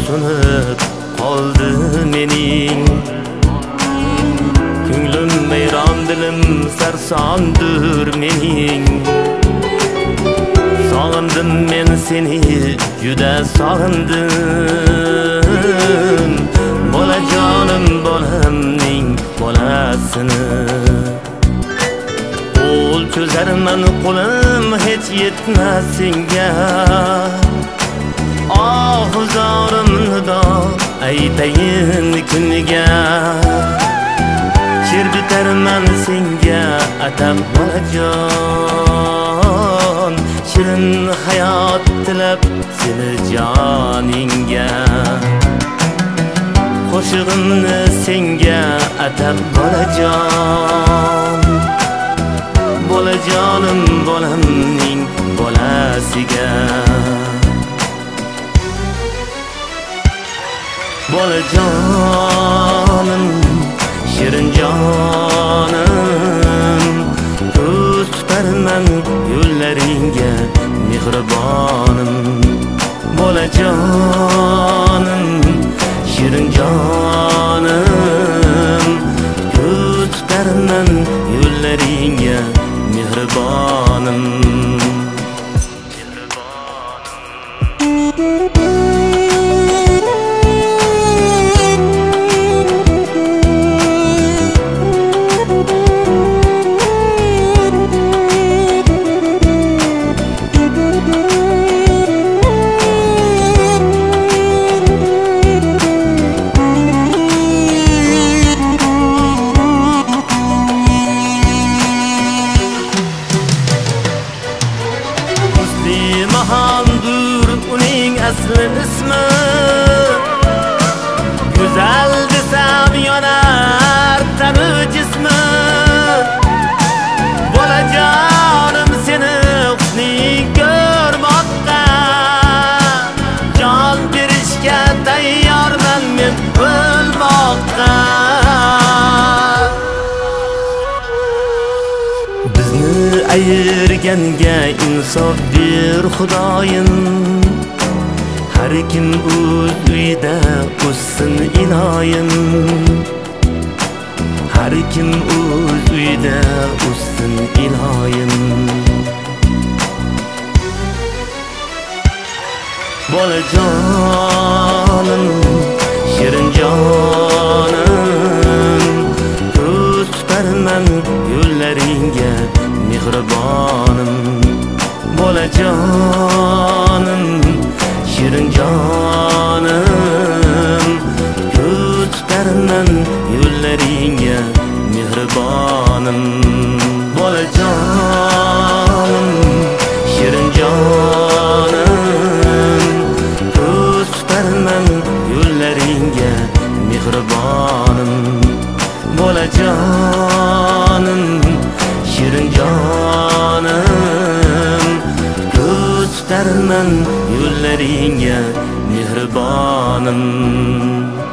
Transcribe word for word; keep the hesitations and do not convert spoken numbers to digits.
sunib qoldi mening. Ko'nglim mayron, dilim sarsondir mening. Sog'indim men seni, juda sog'indim. Bolajonim, bolamning bolasini. Qo'l cho'zarman, qo'lim hech yetmas senga. Oh zorim nido aytayin kunga. She'r bitarman senga atab bolajon. Shirin hayot tilab seni joningga. Qo'shig'imni senga atab bolajon. Bolajonim, bolamning bolasiga. Bolajonim, shirin jonim, ko'z tutarman yo'llaringga mehribonim. Bolajonim, shirin jonim, ko'z tutarman yo'llaringga mehribonim. Mahandur uning asli ismi. Go'zal desam yonar tanu jismi. Bolajonim, seni husning ko'rmoqqa jon berishga tayyorman men o'lmoqqa. Bizni ayirganga insof ber Xudoyim. Har kim o'z uyida o'ssin iloyim. Har kim o'z uyida o'ssin iloyim. Bolajonim, shirin jonim, ko'z tutarman yo'llaringga mehribonim. Bolajonim, shirin jonim, ko'z tutarman yo'llaringga mehribonim. Bolajonim, shirin jonim, ko'z tutarman yo'llaringga mehribonim. Bolajonim, shirin jonim, ko'z tutarman yo'llaringga mehribonim.